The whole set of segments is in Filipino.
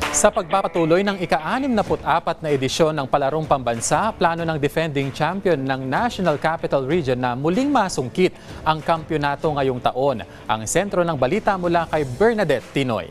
Sa pagpapatuloy ng ika-64 na edisyon ng Palarong Pambansa, plano ng defending champion ng National Capital Region na muling masungkit ang kampyonato ngayong taon. Ang sentro ng balita mula kay Bernadette Tinoy.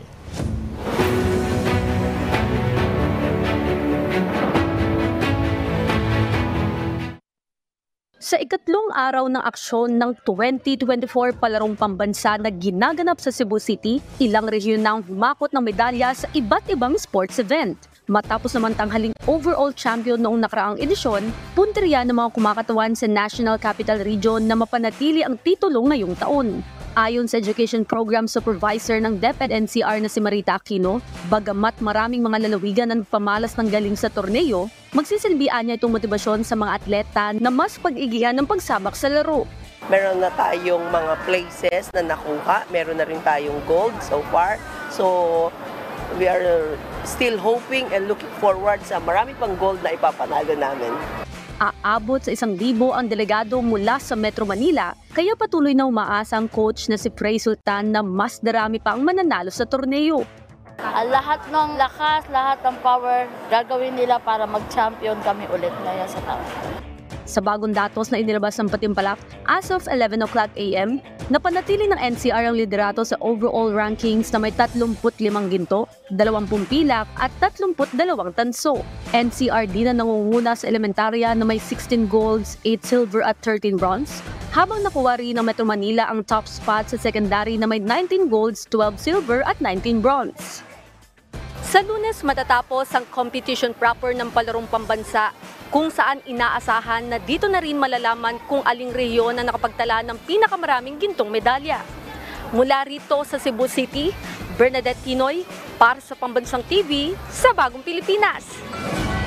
Sa ikatlong araw ng aksyon ng 2024 Palarong Pambansa na ginaganap sa Cebu City, ilang rehiyon na ang humakot ng medalya sa iba't ibang sports event. Matapos naman tanghaling overall champion noong nakaraang edisyon, punteriya ng mga kumakatawan sa National Capital Region na mapanatili ang titulo ngayong taon. Ayon sa Education Program Supervisor ng DepEd NCR na si Marita Aquino, bagamat maraming mga lalawigan ang pamalas ng galing sa torneo, magsisilbihan niya itong motibasyon sa mga atleta na mas pag-igihan ng pagsabak sa laro. Meron na tayong mga places na nakuha, meron na rin tayong gold so far. So we are still hoping and looking forward sa marami pang gold na ipapanalo namin. Aabot sa 1,000 ang delegado mula sa Metro Manila, kaya patuloy na umaasa ang coach na si Frey Sultan na mas darami pa ang mananalo sa torneo. Lahat ng lakas, lahat ng power gagawin nila para mag-champion kami ulit ngayon sa taon. Sa bagong datos na inilabas ng Patimpalak, as of 11 o'clock AM, napanatili ng NCR ang liderato sa overall rankings na may 35 ginto, 20 pilak at 32 tanso. NCR din na nangunguna sa elementarya na may 16 golds, 8 silver at 13 bronze, habang nakuha rin ng Metro Manila ang top spot sa secondary na may 19 golds, 12 silver at 19 bronze. Sa Lunes matatapos ang competition proper ng Palarong Pambansa, kung saan inaasahan na dito na rin malalaman kung aling rehiyon ang nakapagtala ng pinakamaraming gintong medalya. Mula rito sa Cebu City, Bernadette Tinoy para sa Pambansang TV sa Bagong Pilipinas.